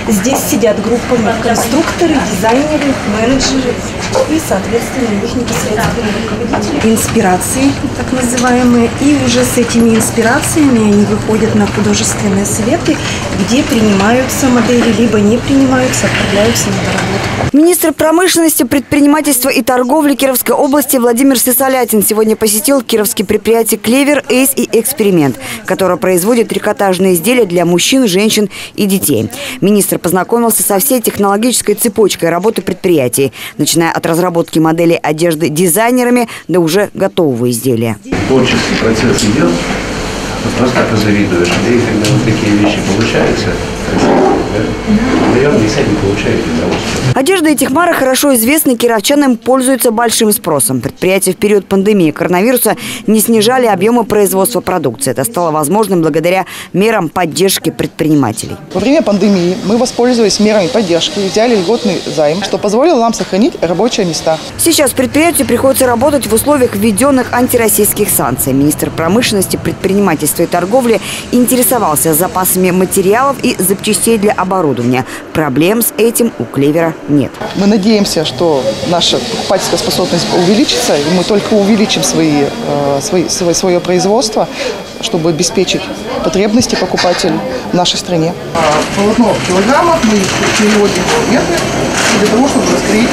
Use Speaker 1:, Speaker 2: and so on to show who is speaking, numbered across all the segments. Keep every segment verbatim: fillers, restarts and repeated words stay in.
Speaker 1: Здесь сидят группами конструкторы, дизайнеры, менеджеры и, соответственно, их непосредственные руководители. Инспирации, так называемые. И уже с этими инспирациями они выходят на художественные советы, где принимаются модели, либо не принимаются, отправляются на доработку.
Speaker 2: Министр промышленности, предпринимательства и торговли Кировской области Владимир Сысолятин сегодня посетил кировские предприятия «Клевер», «Эйс» и «Эксперимент», которые производят трикотажные изделия для мужчин, женщин и детей. Министр познакомился со всей технологической цепочкой работы предприятий, начиная от разработки моделей одежды дизайнерами до уже готового изделия.
Speaker 3: Творческий процесс идет, просто позавидуешь. И когда вот такие вещи получаются, наверное, и сами получают удовольствие.
Speaker 2: Одежда этих марок хорошо известна, кировчанам пользуется большим спросом. Предприятия в период пандемии коронавируса не снижали объемы производства продукции. Это стало возможным благодаря мерам поддержки предпринимателей.
Speaker 4: Во время пандемии мы воспользовались мерами поддержки, взяли льготный займ, что позволило нам сохранить рабочие места.
Speaker 2: Сейчас предприятию приходится работать в условиях введенных антироссийских санкций. Министр промышленности, предпринимательства и торговли интересовался запасами материалов и запчастей для оборудования. Проблем с этим у «Клевера» нет.
Speaker 4: Мы надеемся, что наша покупательская способность увеличится, и мы только увеличим свои, свои, свое, свое производство, чтобы обеспечить потребности покупателей в нашей стране. Полотно в килограммах мы переводим в метры для того, чтобы раскроить.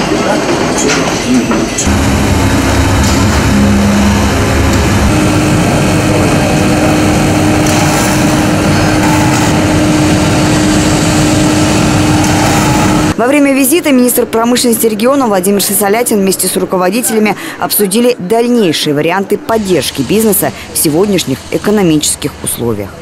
Speaker 2: Во время визита министр промышленности региона Владимир Сысолятин вместе с руководителями обсудили дальнейшие варианты поддержки бизнеса в сегодняшних экономических условиях.